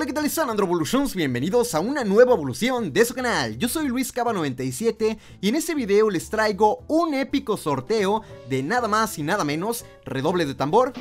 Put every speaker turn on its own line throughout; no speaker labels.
Hola, ¿qué tal? Están Andro Evolutions, bienvenidos a una nueva evolución de su canal. Yo soy Luis Cava97 y en este video les traigo un épico sorteo de nada más y nada menos, redoble de tambor,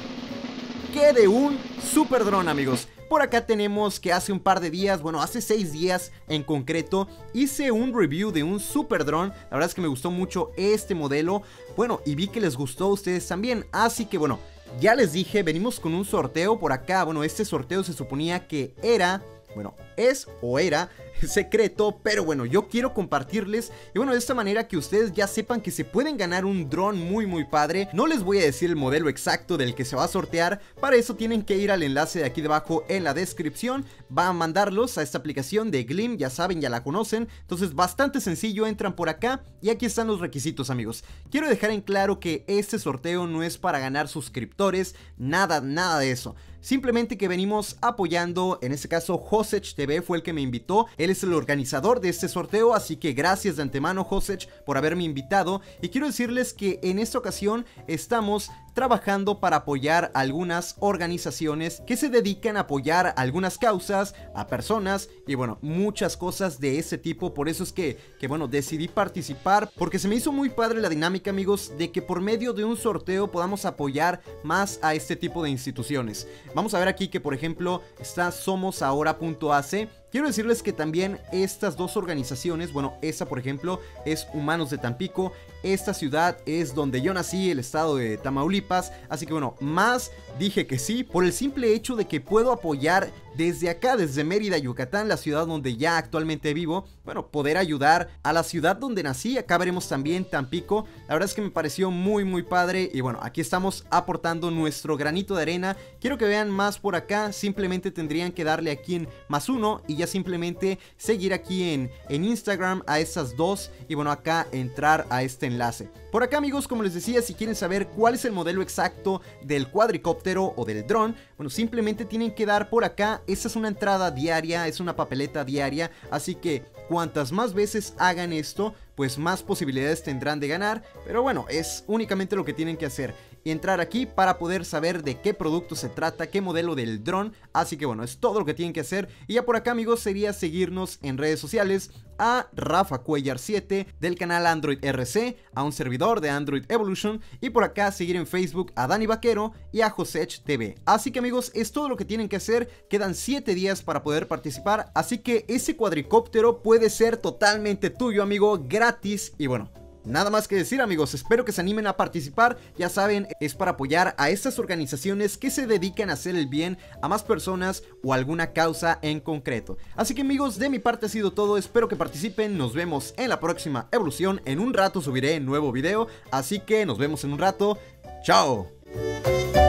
que de un super dron, amigos. Por acá tenemos que hace un par de días, bueno, hace 6 días en concreto, hice un review de un super dron. La verdad es que me gustó mucho este modelo, bueno, y vi que les gustó a ustedes también, así que bueno, ya les dije, venimos con un sorteo por acá. Bueno, este sorteo se suponía que era, bueno, es o era secreto, pero bueno, yo quiero compartirles y bueno, de esta manera que ustedes ya sepan que se pueden ganar un dron muy padre. No les voy a decir el modelo exacto del que se va a sortear, para eso tienen que ir al enlace de aquí debajo en la descripción. Va a mandarlos a esta aplicación de Gleam, ya saben, ya la conocen, entonces bastante sencillo, entran por acá y aquí están los requisitos, amigos. Quiero dejar en claro que este sorteo no es para ganar suscriptores, nada de eso. Simplemente que venimos apoyando, en este caso Hosech TV fue el que me invitó, él es el organizador de este sorteo, así que gracias de antemano Hosech por haberme invitado. Y quiero decirles que en esta ocasión estamos trabajando para apoyar a algunas organizaciones que se dedican a apoyar algunas causas, a personas y bueno, muchas cosas de ese tipo. Por eso es que bueno, decidí participar, porque se me hizo muy padre la dinámica, amigos, de que por medio de un sorteo podamos apoyar más a este tipo de instituciones. Vamos a ver aquí que por ejemplo está somosahora.ac. Quiero decirles que también estas dos organizaciones, bueno, esta por ejemplo es Humanos de Tampico, esta ciudad es donde yo nací, el estado de Tamaulipas, así que bueno, más dije que sí por el simple hecho de que puedo apoyar desde acá, desde Mérida, Yucatán, la ciudad donde ya actualmente vivo, bueno, poder ayudar a la ciudad donde nací. Acá veremos también Tampico. La verdad es que me pareció muy padre y bueno, aquí estamos aportando nuestro granito de arena. Quiero que vean más por acá, simplemente tendrían que darle aquí en +1 y ya simplemente seguir aquí en Instagram a estas dos y bueno, acá entrar a este enlace. Por acá, amigos, como les decía, si quieren saber cuál es el modelo exacto del cuadricóptero o del dron, bueno, simplemente tienen que dar por acá. Esta es una entrada diaria, es una papeleta diaria, así que cuantas más veces hagan esto, pues más posibilidades tendrán de ganar. Pero bueno, es únicamente lo que tienen que hacer, y entrar aquí para poder saber de qué producto se trata, qué modelo del dron. Así que bueno, es todo lo que tienen que hacer. Y ya por acá, amigos, sería seguirnos en redes sociales a Rafa Cuellar 7 del canal Android RC, a un servidor de Android Evolution, y por acá seguir en Facebook a Dani Vaquero y a Hosech TV. Así que, amigos, es todo lo que tienen que hacer. Quedan 7 días para poder participar, así que ese cuadricóptero puede ser totalmente tuyo, amigo, gratis. Y bueno, nada más que decir, amigos, espero que se animen a participar. Ya saben, es para apoyar a estas organizaciones que se dedican a hacer el bien a más personas o alguna causa en concreto. Así que, amigos, de mi parte ha sido todo, espero que participen, nos vemos en la próxima evolución. En un rato subiré nuevo video, así que nos vemos en un rato, chao.